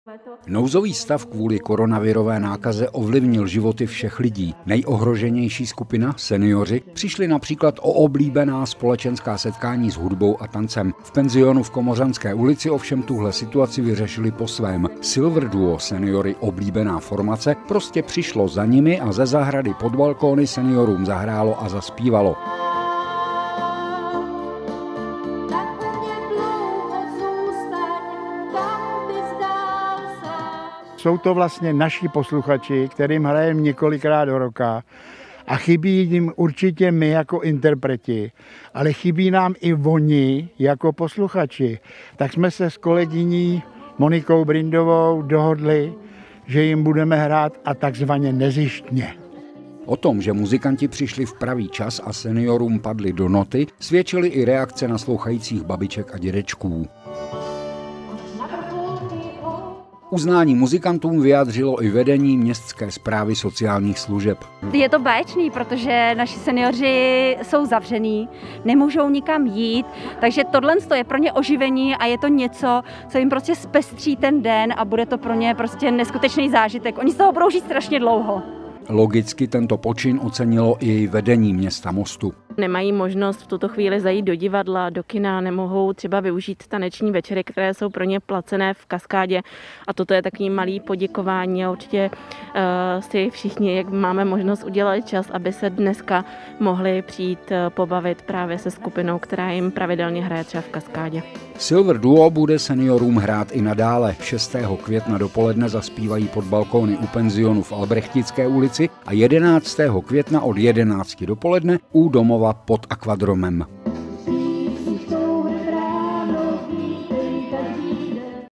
Nouzový stav kvůli koronavirové nákaze ovlivnil životy všech lidí. Nejohroženější skupina, seniori, přišli například o oblíbená společenská setkání s hudbou a tancem. V penzionu v Komořanské ulici ovšem tuhle situaci vyřešili po svém. Silver Duo, seniory oblíbená formace, prostě přišlo za nimi a ze zahrady pod balkóny seniorům zahrálo a zaspívalo. Jsou to vlastně naši posluchači, kterým hrajeme několikrát do roka a chybí jim určitě my jako interpreti, ale chybí nám i oni jako posluchači. Tak jsme se s kolegyní Monikou Brindovou dohodli, že jim budeme hrát a takzvaně nezištně. O tom, že muzikanti přišli v pravý čas a seniorům padli do noty, svědčily i reakce naslouchajících babiček a dědečků. Uznání muzikantům vyjádřilo i vedení městské správy sociálních služeb. Je to báječný, protože naši seniori jsou zavření, nemůžou nikam jít, takže tohle je pro ně oživení a je to něco, co jim prostě zpestří ten den a bude to pro ně prostě neskutečný zážitek. Oni z toho budou žít strašně dlouho. Logicky tento počin ocenilo i vedení města Mostu. Nemají možnost v tuto chvíli zajít do divadla, do kina, nemohou třeba využít taneční večery, které jsou pro ně placené v Kaskádě. A toto je takový malý poděkování a určitě si všichni, jak máme možnost, udělat čas, aby se dneska mohli přijít pobavit právě se skupinou, která jim pravidelně hraje třeba v Kaskádě. Silver Duo bude seniorům hrát i nadále. 6. května dopoledne zaspívají pod balkóny u penzionu v Albrechtické ulici a 11. května od 11 dopoledne u domova pod Akvadromem.